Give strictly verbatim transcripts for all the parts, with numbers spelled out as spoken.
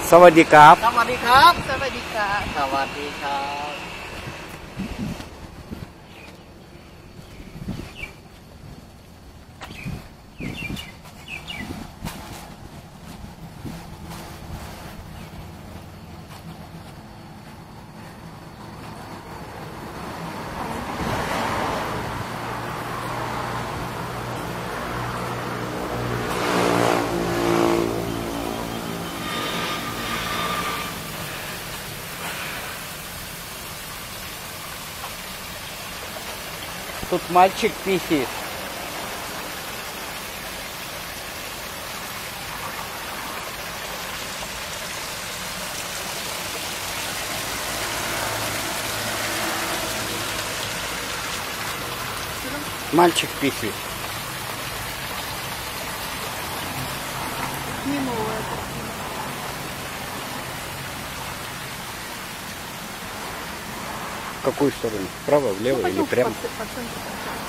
สวัสดีครับสวัสดีครับสวัสดีค่ะสวัสดีครับ Тут мальчик писит. Мальчик писит. Не новая картина. В какую сторону? Вправо, влево Ну, или прямо? По, по центру.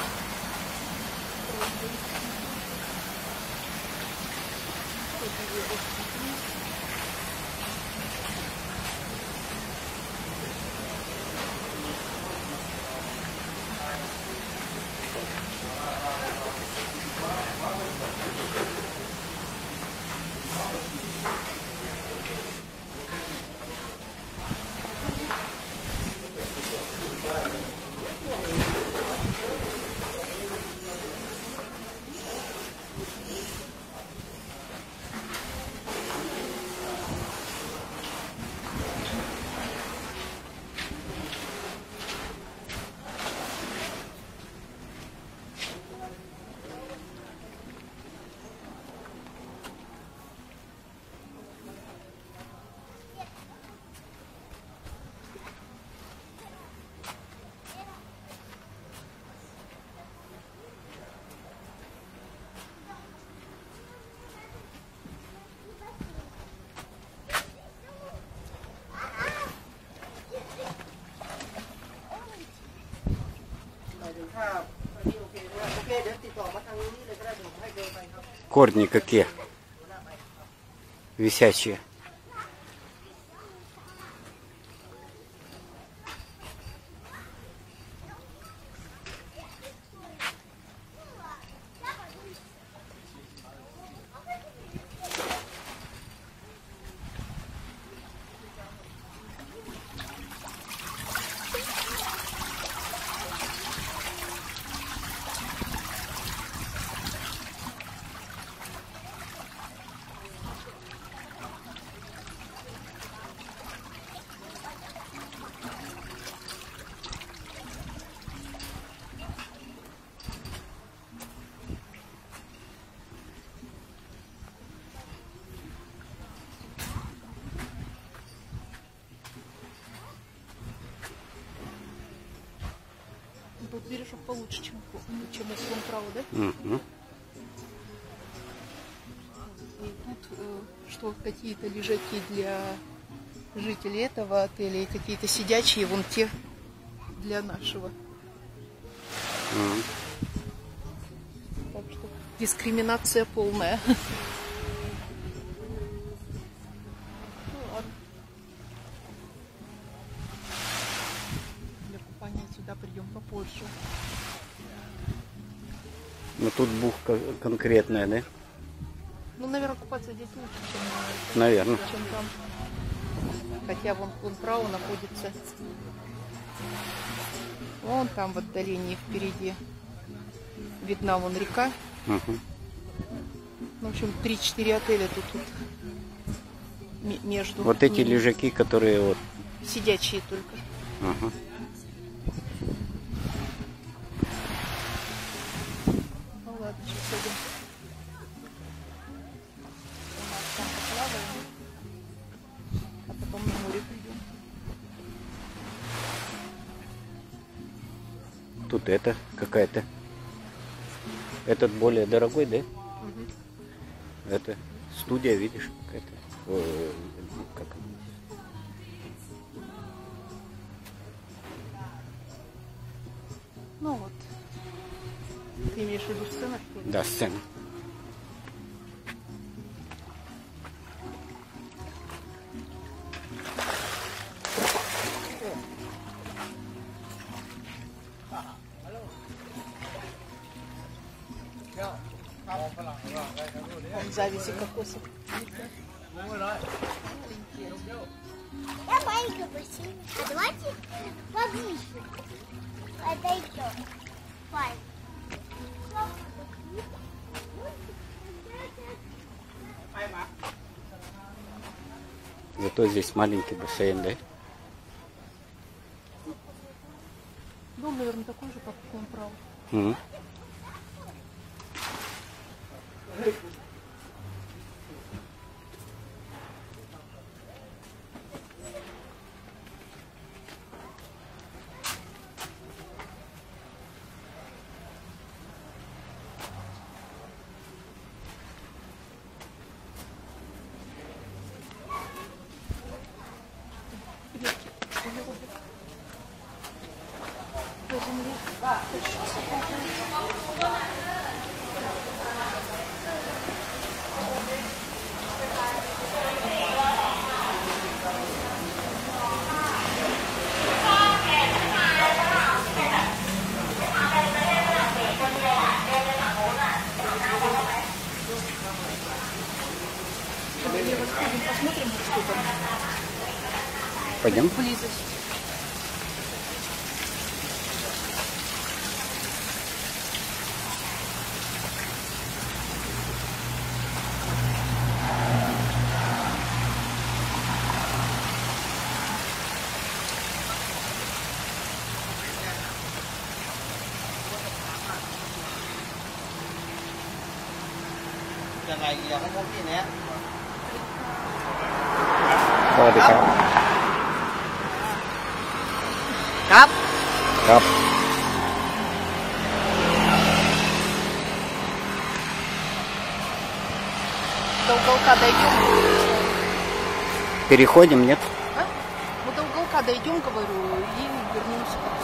Корни какие? Висячие. Тут бережок получше, чем, чем у Фронтрау, да? Угу. И тут э, что какие-то лежаки для жителей этого отеля и какие-то сидячие, вон те для нашего. Угу. Так что дискриминация полная. Сюда придем попозже. Ну тут бухта конкретная, да? Ну, наверное, купаться здесь лучше, чем, Наверное. чем там. Хотя вон Фронтрау находится. Вон там в отдалении впереди. Видна вон река. Угу. В общем, три-четыре отеля тут, тут между. Вот эти ними. Лежаки, которые вот. Сидячие только. Угу. Ладно, сейчас пойдем. У нас там поплаваем, а потом на море придем. Тут это какая-то. Этот более дорогой, да? Угу. Это студия, видишь, какая-то. О, как... Ну вот. Ты имеешь в виду сцену? Да, сцена. Вон завязи кокосов. Я маленькая бассейн. А давайте поближе подойдем. Пай. Зато здесь маленький бассейн, да? Дом, наверное, такой же, как он прав. Угу. Посмотрим, что там Пойдем? близость. Савадикап. ครับครับ До уголка дойдем. Переходим, нет? А? Мы до уголка дойдем, говорю, и вернемся.